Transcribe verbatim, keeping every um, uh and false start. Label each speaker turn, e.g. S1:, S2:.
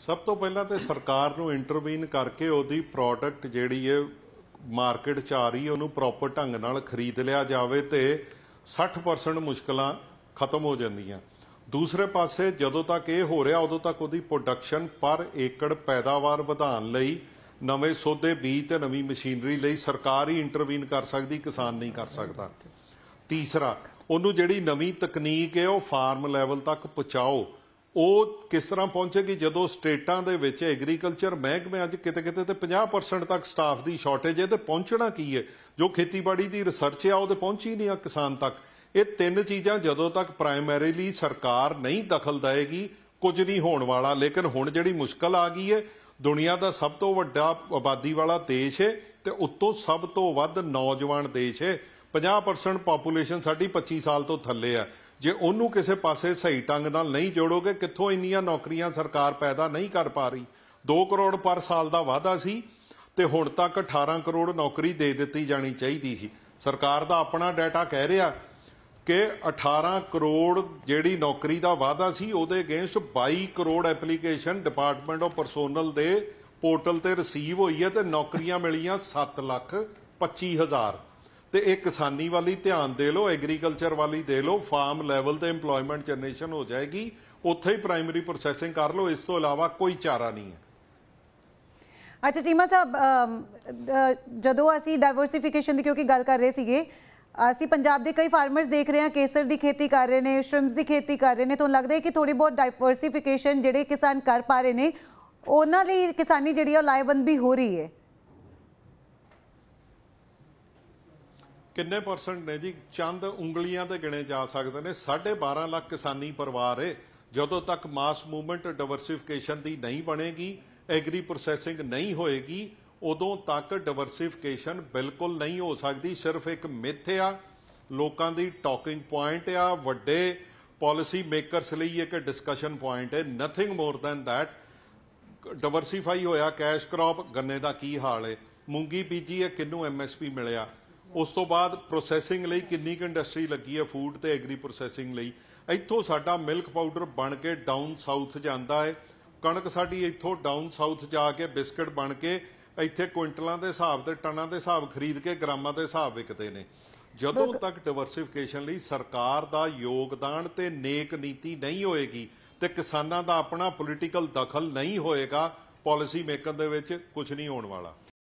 S1: सब तो पहला तो सरकार नूं इंटरवीन करके उहदी प्रोडक्ट जिहड़ी है मार्केट च आ रही है उहनूं प्रॉपर ढंग नाल खरीद लिया जाए तो साठ परसेंट मुश्किलां खत्म हो जांदियां। दूसरे पासे जदों तक ये हो रहा उदों तक उहदी प्रोडक्शन पर एकड़ पैदावार वधाउण लई नवें सौदे बीज ते नवीं मशीनरी लई सरकार ही इंटरवीन कर सकदी, किसान नहीं कर सकता। तीसरा, उहनूं जिहड़ी नवीं तकनीक है वह फार्म लैवल तक पहुँचाओ। ਉਹ किस तरह पहुंचेगी ਜਦੋਂ ਸਟੇਟਾਂ ਦੇ ਵਿੱਚ ਐਗਰੀਕਲਚਰ ਮਹਿਕਮੇ ਅੱਜ ਕਿਤੇ ਕਿਤੇ ਤੇ ਪੰਜਾਹ परसेंट तक ਸਟਾਫ ਦੀ ਸ਼ਾਰਟੇਜ ਹੈ ਤੇ ਪਹੁੰਚਣਾ ਕੀ ਹੈ ਜੋ ਖੇਤੀਬਾੜੀ ਦੀ ਰਿਸਰਚ ਆ ਉਹ ਤੇ ਪਹੁੰਚੀ ਨਹੀਂ ਆ ਕਿਸਾਨ ਤੱਕ। ਇਹ ਤਿੰਨ ਚੀਜ਼ਾਂ ਜਦੋਂ ਤੱਕ ਪ੍ਰਾਇਮਰੀਲੀ ਸਰਕਾਰ ਨਹੀਂ ਦਖਲ ਦੇਏਗੀ ਕੁਝ ਨਹੀਂ ਹੋਣ ਵਾਲਾ। ਲੇਕਿਨ ਹੁਣ ਜਿਹੜੀ ਮੁਸ਼ਕਲ ਆ ਗਈ ਹੈ, ਦੁਨੀਆ ਦਾ ਸਭ ਤੋਂ ਵੱਡਾ ਆਬਾਦੀ ਵਾਲਾ ਦੇਸ਼ ਹੈ ਤੇ ਉੱਤੋਂ ਸਭ ਤੋਂ ਵੱਧ ਨੌਜਵਾਨ ਦੇਸ਼ ਹੈ। ਪੰਜਾਹ परसेंट ਪੋਪੂਲੇਸ਼ਨ ਸਾਡੀ ਪੱਚੀ ਸਾਲ ਤੋਂ ਥੱਲੇ ਆ। जे उन्होंने किसी पासे सही ढंग नाल नहीं जोड़ोगे कित्थों इन्नियां नौकरियां सरकार पैदा नहीं कर पा रही। दो करोड़ पर साल का वादा सी ते हुण तक अठारह करोड़ नौकरी दे दी जानी चाहिए सी। सरकार का अपना डाटा कह रहा कि अठारह करोड़ जिहड़ी नौकरी का वादा सी उहदे अगेंस्ट बाई crore application department of personnel दे पोर्टल ते रिसीव हुई है ते नौकरियां मिलियां सत्त लख पच्ची हज़ार। तो एक किसानी वाली ध्यान दे लो, एग्रीकल्चर वाली दे लो, फार्म लैवल ते इंप्लॉयमेंट जनरेशन हो जाएगी, उत्थे ही प्राइमरी प्रोसैसिंग कर लो। इस तो इलावा कोई चारा नहीं है।
S2: अच्छा चीमा साहब, जदों असी डाइवर्सिफिकेशन की क्योंकि गल कर रहे सीगे, ਅਸੀਂ पंजाब के कई फार्मर्स देख रहे हैं केसर की खेती कर रहे हैं, श्रिम्स की खेती कर रहे हैं, तो लगता है कि थोड़ी बहुत डाइवर्सिफिकेशन जिहड़े किसान कर पा रहे हैं उन्हां लई किसानी जिहड़ी लाहेवंद भी हो रही है।
S1: किन्ने परसेंट ने जी? चंद उंगलियां ते गिने जा सकते हैं। साढ़े बारह लाख किसानी परिवार है। जदों तक मास मूवमेंट डाइवर्सिफिकेशन की नहीं बनेगी, एग्री प्रोसैसिंग नहीं होएगी, उदों तक डाइवर्सिफिकेशन बिल्कुल नहीं हो सकती। सिर्फ एक मिथ आ, लोगों की टॉकिंग पॉइंट आ, वड्डे पॉलिसी मेकरस लई एक डिस्कशन पॉइंट है, nothing more than that. Diversify होया कैश क्रॉप, गन्ने का की हाल है, मूंगी बीजी है, किनू एम एस पी मिलिया, उस तो बाद प्रोसैसिंग लई किन्नी क इंडस्ट्री लगी है फूड ते एग्री प्रोसैसिंग लई। इत्थों साडा मिल्क पाउडर बन के डाउन साउथ जाता है, कणक साडी इत्थों डाउन साउथ जाके बिस्किट बन के इत्थे क्विंटलों के हिसाब से टनां के हिसाब खरीद के ग्रामां के हिसाब विकते हैं। जदों तक डाइवर्सिफिकेशन लई सरकार का योगदान ते नेक नीति नहीं होएगी ते किसानां दा अपना पोलीटिकल दखल नहीं होएगा, पॉलिसी मेकर दे विच कुछ नहीं होने वाला।